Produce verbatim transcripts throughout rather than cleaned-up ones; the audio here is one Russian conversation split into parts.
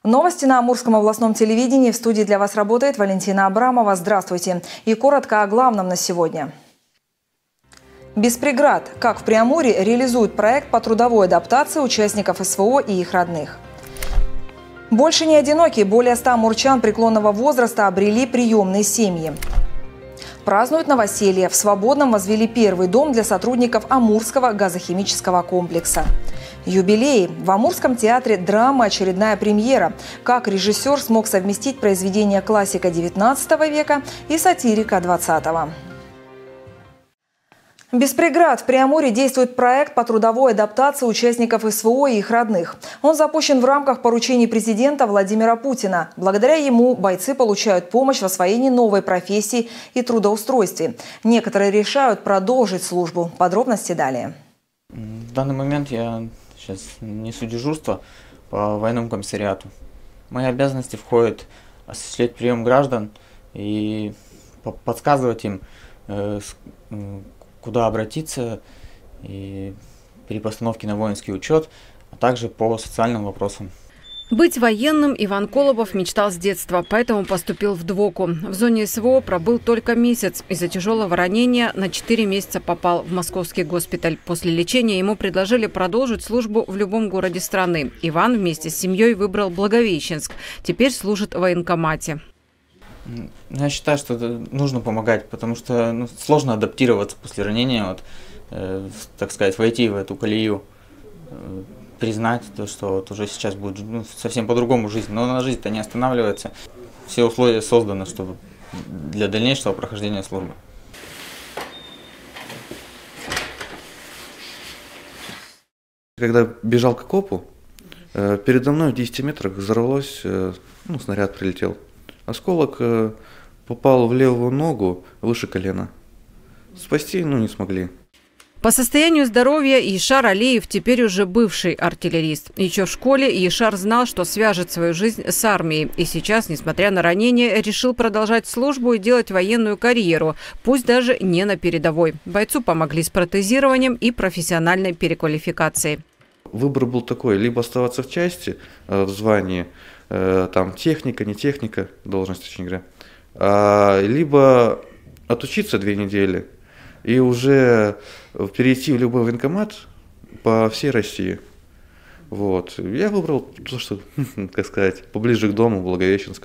Новости на Амурском областном телевидении. В студии для вас работает Валентина Абрамова. Здравствуйте. И коротко о главном на сегодня. Без преград. Как в Преамуре реализуют проект по трудовой адаптации участников СВО и их родных. Больше не одиноки. Более ста амурчан преклонного возраста обрели приемные семьи. Празднуют новоселье. В Свободном возвели первый дом для сотрудников Амурского газохимического комплекса. Юбилей. В Амурском театре драма очередная премьера. Как режиссер смог совместить произведения классика девятнадцатого века и сатирика двадцатого. Без преград в Преамуре действует проект по трудовой адаптации участников СВО и их родных. Он запущен в рамках поручений президента Владимира Путина. Благодаря ему бойцы получают помощь в освоении новой профессии и трудоустройстве. Некоторые решают продолжить службу. Подробности далее. В данный момент я сейчас несу дежурство по военному комиссариату. В мои обязанности входит осуществлять прием граждан и подсказывать им, куда обратиться и при постановке на воинский учет, а также по социальным вопросам. Быть военным Иван Колобов мечтал с детства, поэтому поступил в ДВОКу. В зоне СВО пробыл только месяц. Из-за тяжелого ранения на четыре месяца попал в московский госпиталь. После лечения ему предложили продолжить службу в любом городе страны. Иван вместе с семьей выбрал Благовещенск. Теперь служит в военкомате. Я считаю, что нужно помогать, потому что ну, сложно адаптироваться после ранения, вот, э, так сказать, войти в эту колею, э, признать то, что вот уже сейчас будет ну, совсем по-другому жизнь. Но на жизнь-то не останавливается. Все условия созданы, чтобы для дальнейшего прохождения службы. Когда бежал к окопу, э, передо мной в десяти метрах взорвалось, э, ну, снаряд прилетел. Осколок э, попал в левую ногу выше колена. Спасти, ну, не смогли. По состоянию здоровья Ешар Алиев теперь уже бывший артиллерист. Еще в школе Ешар знал, что свяжет свою жизнь с армией. И сейчас, несмотря на ранение, решил продолжать службу и делать военную карьеру, пусть даже не на передовой. Бойцу помогли с протезированием и профессиональной переквалификацией. Выбор был такой: либо оставаться в части, э, в звании, э, там техника, не техника, должность, точнее говоря, а, либо отучиться две недели и уже перейти в любой военкомат по всей России. Вот. Я выбрал то, что, как сказать, поближе к дому, Благовещенск.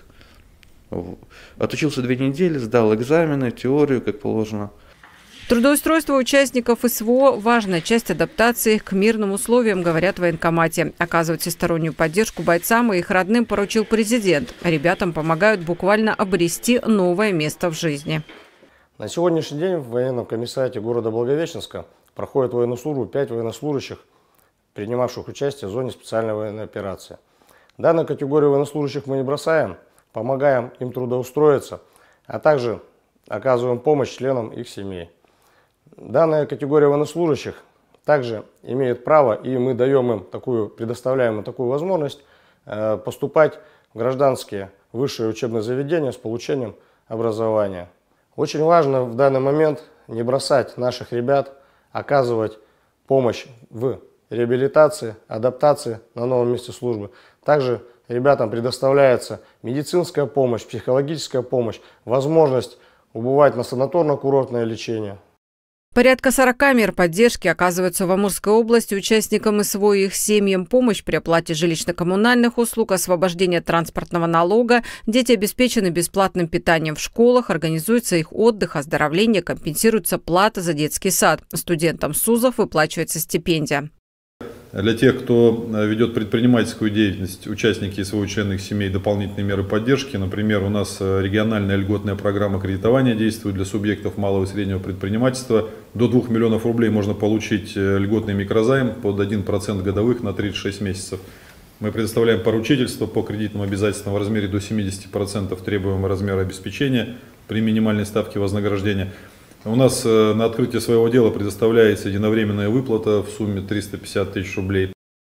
Отучился две недели, сдал экзамены, теорию, как положено. Трудоустройство участников СВО – важная часть адаптации к мирным условиям, говорят в военкомате. Оказывать всестороннюю поддержку бойцам и их родным поручил президент. Ребятам помогают буквально обрести новое место в жизни. На сегодняшний день в военном комиссариате города Благовещенска проходит военную службу пять военнослужащих, принимавших участие в зоне специальной военной операции. Данную категорию военнослужащих мы не бросаем, помогаем им трудоустроиться, а также оказываем помощь членам их семей. Данная категория военнослужащих также имеет право, и мы даем им такую, предоставляем им такую возможность э, поступать в гражданские высшие учебные заведения с получением образования. Очень важно в данный момент не бросать наших ребят, оказывать помощь в реабилитации, адаптации на новом месте службы. Также ребятам предоставляется медицинская помощь, психологическая помощь, возможность убывать на санаторно-курортное лечение. Порядка сорока мер поддержки оказываются в Амурской области участникам СВО и их семьям. Помощь при оплате жилищно-коммунальных услуг, освобождение от транспортного налога. Дети обеспечены бесплатным питанием в школах, организуется их отдых, оздоровление, компенсируется плата за детский сад. Студентам СУЗов выплачивается стипендия. Для тех, кто ведет предпринимательскую деятельность, участники СВО, члены их семей, дополнительные меры поддержки. Например, у нас региональная льготная программа кредитования действует для субъектов малого и среднего предпринимательства. До двух миллионов рублей можно получить льготный микрозайм под один процент годовых на тридцать шесть месяцев. Мы предоставляем поручительство по кредитным обязательствам в размере до семидесяти процентов требуемого размера обеспечения при минимальной ставке вознаграждения. У нас на открытие своего дела предоставляется единовременная выплата в сумме триста пятьдесят тысяч рублей.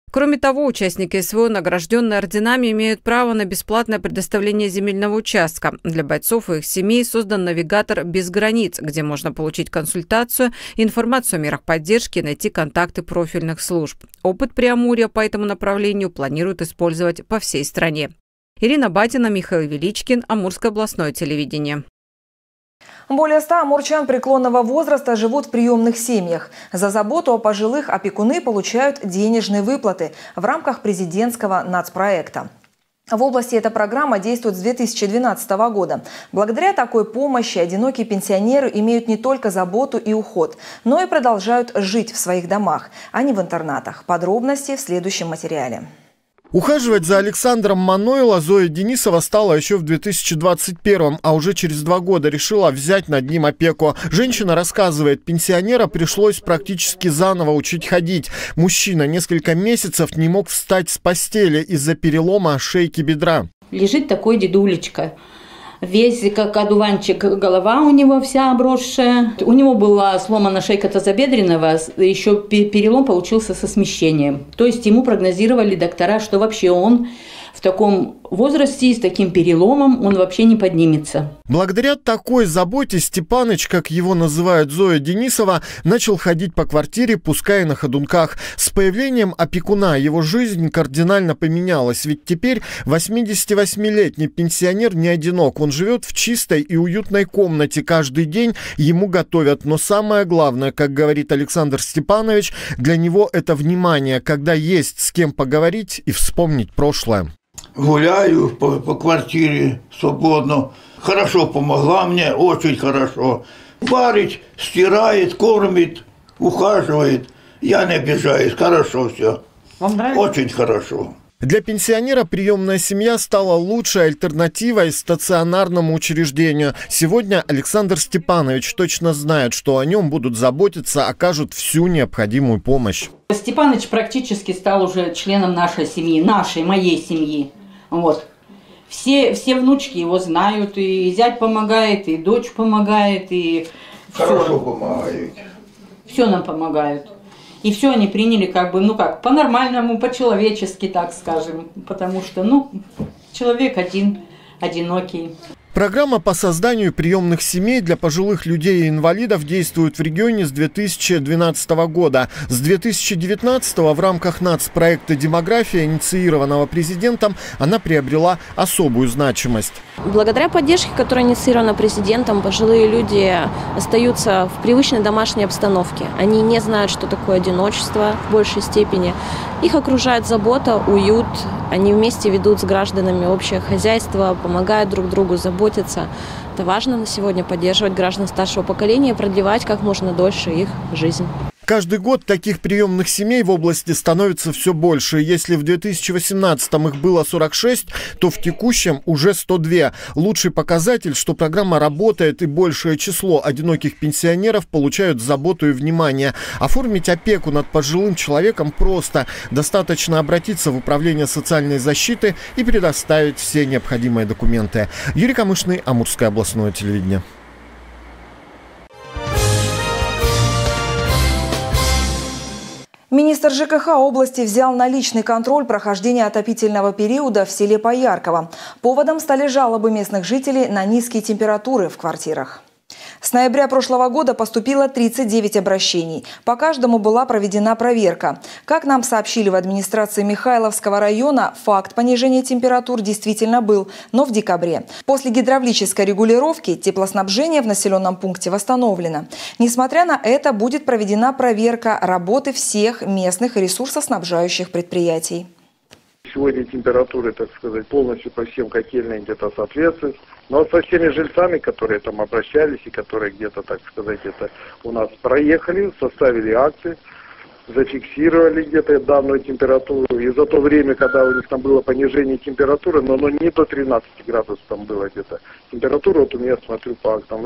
Кроме того, участники СВО, награжденные орденами, имеют право на бесплатное предоставление земельного участка. Для бойцов и их семей создан навигатор «Без границ», где можно получить консультацию, информацию о мерах поддержки и найти контакты профильных служб. Опыт Преамурья по этому направлению планируют использовать по всей стране. Ирина Батина, Михаил Величкин, Амурское областное телевидение. Более ста амурчан преклонного возраста живут в приемных семьях. За заботу о пожилых опекуны получают денежные выплаты в рамках президентского нацпроекта. В области эта программа действует с две тысячи двенадцатого года. Благодаря такой помощи одинокие пенсионеры имеют не только заботу и уход, но и продолжают жить в своих домах, а не в интернатах. Подробности в следующем материале. Ухаживать за Александром Манойло Зоя Денисова стала еще в две тысячи двадцать первом, а уже через два года решила взять над ним опеку. Женщина рассказывает, пенсионера пришлось практически заново учить ходить. Мужчина несколько месяцев не мог встать с постели из-за перелома шейки бедра. Лежит такой дедулечка. Весь как одуванчик, голова у него вся обросшая. У него была сломана шейка тазобедренного, еще перелом получился со смещением. То есть ему прогнозировали доктора, что вообще он в таком возрасте, с таким переломом, он вообще не поднимется. Благодаря такой заботе Степаныч, как его называют Зоя Денисова, начал ходить по квартире, пускай и на ходунках. С появлением опекуна его жизнь кардинально поменялась, ведь теперь восьмидесятивосьмилетний пенсионер не одинок. Он живет в чистой и уютной комнате, каждый день ему готовят. Но самое главное, как говорит Александр Степанович, для него это внимание, когда есть с кем поговорить и вспомнить прошлое. Гуляю по, по квартире свободно. Хорошо помогла мне, очень хорошо. Варит, стирает, кормит, ухаживает. Я не обижаюсь, хорошо все. Вам нравится? Очень хорошо. Для пенсионера приемная семья стала лучшей альтернативой стационарному учреждению. Сегодня Александр Степанович точно знает, что о нем будут заботиться, окажут всю необходимую помощь. Степаныч практически стал уже членом нашей семьи, нашей, моей семьи. Вот. Все, все внучки его знают, и зять помогает, и дочь помогает, и хорошо все. помогают. Все нам помогают. И все они приняли как бы, ну как, по-нормальному, по-человечески, так скажем. Потому что, ну, человек один, одинокий. Программа по созданию приемных семей для пожилых людей и инвалидов действует в регионе с две тысячи двенадцатого года. С две тысячи девятнадцатого в рамках нацпроекта «Демография», инициированного президентом, она приобрела особую значимость. Благодаря поддержке, которая инициирована президентом, пожилые люди остаются в привычной домашней обстановке. Они не знают, что такое одиночество в большей степени. Их окружает забота, уют. Они вместе ведут с гражданами общее хозяйство, помогают друг другу, заботятся. Это важно на сегодня — поддерживать граждан старшего поколения и продлевать как можно дольше их жизнь. Каждый год таких приемных семей в области становится все больше. Если в две тысячи восемнадцатом их было сорок шесть, то в текущем уже сто два. Лучший показатель, что программа работает и большее число одиноких пенсионеров получают заботу и внимание. Оформить опеку над пожилым человеком просто. Достаточно обратиться в Управление социальной защиты и предоставить все необходимые документы. Юрий Камышный, Амурское областное телевидение. Министр ЖКХ области взял на личный контроль прохождения отопительного периода в селе Поярково. Поводом стали жалобы местных жителей на низкие температуры в квартирах. С ноября прошлого года поступило тридцать девять обращений. По каждому была проведена проверка. Как нам сообщили в администрации Михайловского района, факт понижения температур действительно был, но в декабре. После гидравлической регулировки теплоснабжение в населенном пункте восстановлено. Несмотря на это, будет проведена проверка работы всех местных ресурсоснабжающих предприятий. Сегодня температуры, так сказать, полностью по всем котельным где-то соответствуют. Но со всеми жильцами, которые там обращались и которые где-то, так сказать, это у нас проехали, составили акты, зафиксировали где-то данную температуру. И за то время, когда у них там было понижение температуры, но оно не до тринадцати градусов там было где-то. Температура, вот у меня смотрю по актам,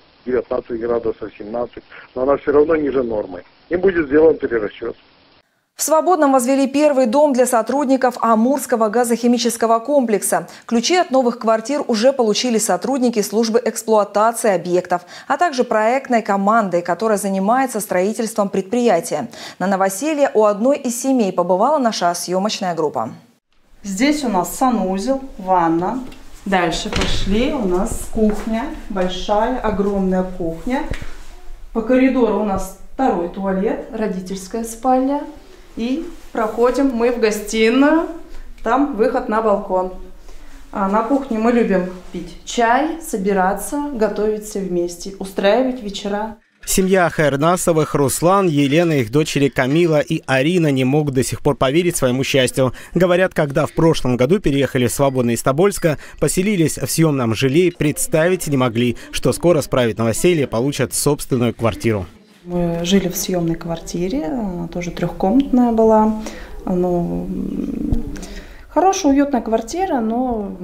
восемнадцать-девятнадцать градусов, семнадцать, но она все равно ниже нормы. И будет сделан перерасчет. В Свободном возвели первый дом для сотрудников Амурского газохимического комплекса. Ключи от новых квартир уже получили сотрудники службы эксплуатации объектов, а также проектной команды, которая занимается строительством предприятия. На новоселье у одной из семей побывала наша съемочная группа. Здесь у нас санузел, ванна. Дальше пошли, у нас кухня, большая, огромная кухня. По коридору у нас второй туалет, родительская спальня. И проходим мы в гостиную, там выход на балкон. А на кухне мы любим пить чай, собираться, готовить все вместе, устраивать вечера. Семья Хайрнасовых, Руслан, Елена, их дочери Камила и Арина не могут до сих пор поверить своему счастью. Говорят, когда в прошлом году переехали в Свободное из Тобольска, поселились в съемном жилье, представить не могли, что скоро справить новоселье, получат собственную квартиру. Мы жили в съемной квартире, она тоже трехкомнатная была. Ну, хорошая, уютная квартира, но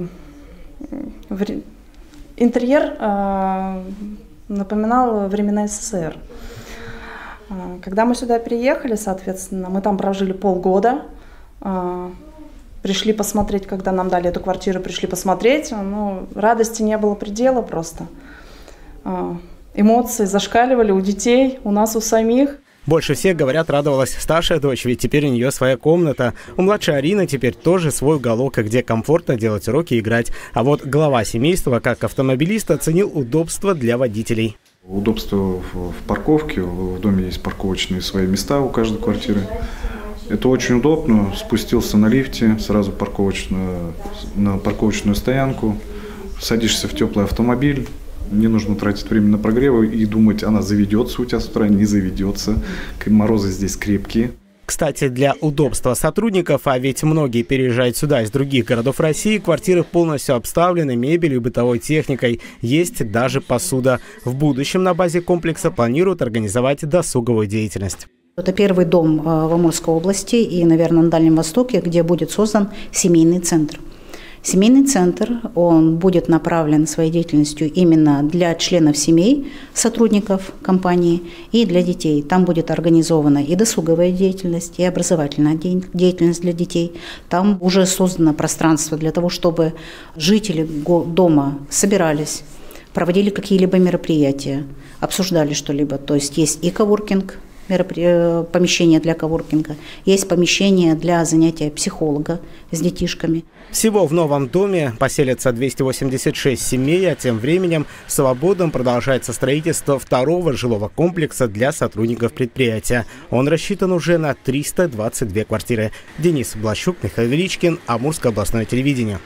интерьер э, напоминал времена СССР. Когда мы сюда переехали, соответственно, мы там прожили полгода. Э, пришли посмотреть, когда нам дали эту квартиру, пришли посмотреть. Ну, радости не было предела просто. Э, Эмоции зашкаливали у детей, у нас у самих. Больше всех, говорят, радовалась старшая дочь, ведь теперь у нее своя комната. У младшей Арины теперь тоже свой уголок, где комфортно делать уроки и играть. А вот глава семейства, как автомобилист, оценил удобство для водителей. Удобство в парковке, в доме есть парковочные свои места у каждой квартиры. Это очень удобно. Спустился на лифте, сразу парковочную, на парковочную стоянку, садишься в теплый автомобиль. Не нужно тратить время на прогрев и думать, она заведется у тебя с утра, не заведется. Морозы здесь крепкие. Кстати, для удобства сотрудников, а ведь многие переезжают сюда из других городов России, квартиры полностью обставлены мебелью и бытовой техникой. Есть даже посуда. В будущем на базе комплекса планируют организовать досуговую деятельность. Это первый дом в Амурской области и, наверное, на Дальнем Востоке, где будет создан семейный центр. Семейный центр, он будет направлен своей деятельностью именно для членов семей, сотрудников компании и для детей. Там будет организована и досуговая деятельность, и образовательная деятельность для детей. Там уже создано пространство для того, чтобы жители дома собирались, проводили какие-либо мероприятия, обсуждали что-либо. То есть есть и коворкинг, помещение для коворкинга, есть помещение для занятия психолога с детишками. Всего в новом доме поселятся двести восемьдесят шесть семей, а тем временем в Свободном продолжается строительство второго жилого комплекса для сотрудников предприятия. Он рассчитан уже на триста двадцать две квартиры. Денис Блащук, Михаил Величкин, Амурское областное телевидение.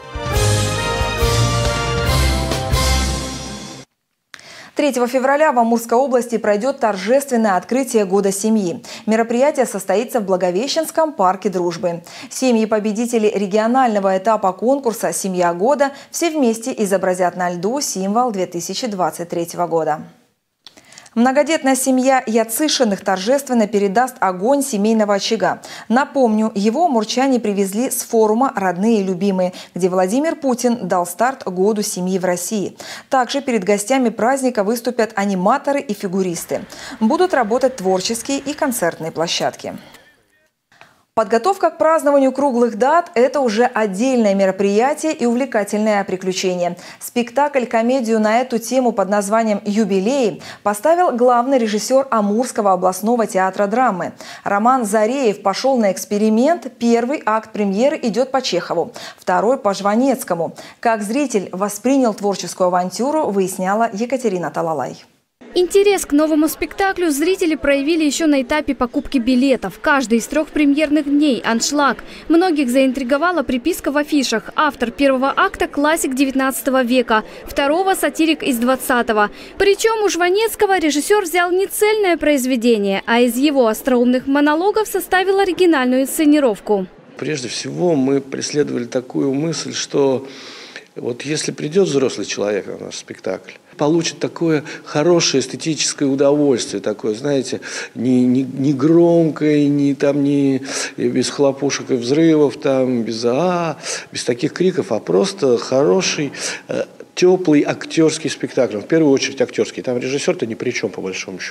третьего февраля в Амурской области пройдет торжественное открытие Года семьи. Мероприятие состоится в Благовещенском парке дружбы. Семьи-победители регионального этапа конкурса «Семья года» все вместе изобразят на льду символ две тысячи двадцать третьего года. Многодетная семья Яцишиных торжественно передаст огонь семейного очага. Напомню, его амурчане привезли с форума «Родные и любимые», где Владимир Путин дал старт Году семьи в России. Также перед гостями праздника выступят аниматоры и фигуристы. Будут работать творческие и концертные площадки. Подготовка к празднованию круглых дат – это уже отдельное мероприятие и увлекательное приключение. Спектакль-комедию на эту тему под названием «Юбилей» поставил главный режиссер Амурского областного театра драмы. Роман Зареев пошел на эксперимент. Первый акт премьеры идет по Чехову, второй – по Жванецкому. Как зритель воспринял творческую авантюру, выясняла Екатерина Талалай. Интерес к новому спектаклю зрители проявили еще на этапе покупки билетов. Каждый из трех премьерных дней – аншлаг. Многих заинтриговала приписка в афишах. Автор первого акта – классик девятнадцатого века, второго – сатирик из двадцатого. Причем у Жванецкого режиссер взял не цельное произведение, а из его остроумных монологов составил оригинальную инсценировку. Прежде всего мы преследовали такую мысль, что вот если придет взрослый человек на наш спектакль, получит такое хорошее эстетическое удовольствие, такое, знаете, не, не, не громкое, не, там, не без хлопушек и взрывов, там, без, а, без таких криков, а просто хороший, э, теплый актерский спектакль. В первую очередь актерский. Там режиссер-то ни при чем, по большому счету.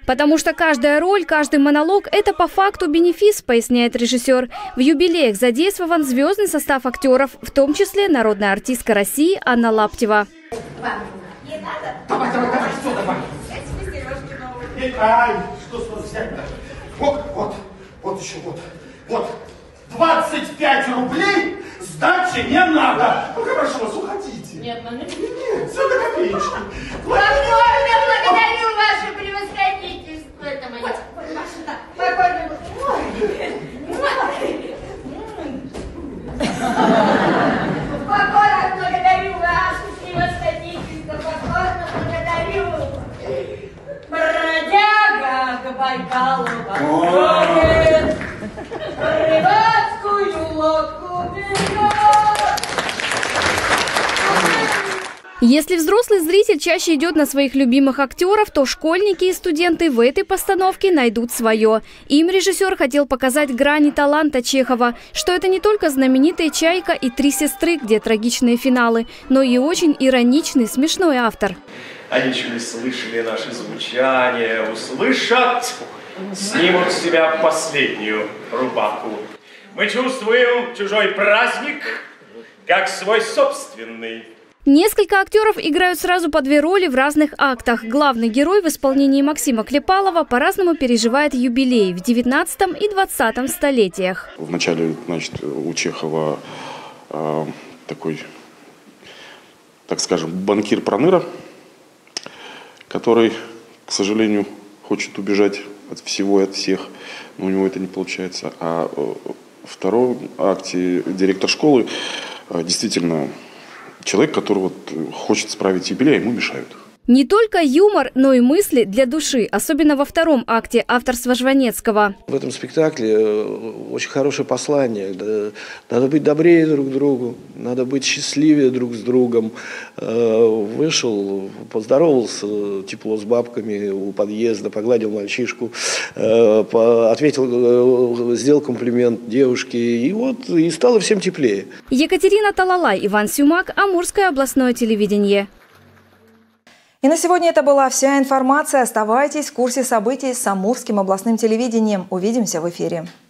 Потому что каждая роль, каждый монолог – это по факту бенефис, поясняет режиссер. В юбилеях задействован звездный состав актеров, в том числе народная артистка России Анна Лаптева. Давай, давай, давай, все, давай. Ай, что сразу взять? Вот, вот, вот еще, вот, вот. двадцать пять рублей сдачи не надо. Ну, хорошо, вас уходите. Нет, ну нет. Нет, все до копеечки. Покорно благодарю ваше превосходительство. Это моя. Покорно. Покорно благодарю ваше превосходительство. Покорно благодарю. Бродяга к Байкалу подходит. Рыбацкую лодку берет. Если взрослый зритель чаще идет на своих любимых актеров, то школьники и студенты в этой постановке найдут свое. Им режиссер хотел показать грани таланта Чехова, что это не только знаменитая «Чайка» и «Три сестры», где трагичные финалы, но и очень ироничный, смешной автор. Они чуть слышали наше звучание, услышат, снимут с себя последнюю рубаху. Мы чувствуем чужой праздник, как свой собственный. Несколько актеров играют сразу по две роли в разных актах. Главный герой в исполнении Максима Клепалова по-разному переживает юбилей в девятнадцатом и двадцатом столетиях. Вначале, значит, у Чехова э, такой, так скажем, банкир-проныра, который, к сожалению, хочет убежать от всего и от всех, но у него это не получается. А во втором акте директор школы действительно человек, который вот хочет справить юбилей, а ему мешают. Не только юмор, но и мысли для души, особенно во втором акте авторства Жванецкого. В этом спектакле очень хорошее послание. Надо быть добрее друг к другу, надо быть счастливее друг с другом. Вышел, поздоровался тепло с бабками у подъезда, погладил мальчишку, ответил, сделал комплимент девушке, и вот и стало всем теплее. Екатерина Талалай, Иван Сюмак, Амурское областное телевидение. И на сегодня это была вся информация. Оставайтесь в курсе событий с Амурским областным телевидением. Увидимся в эфире.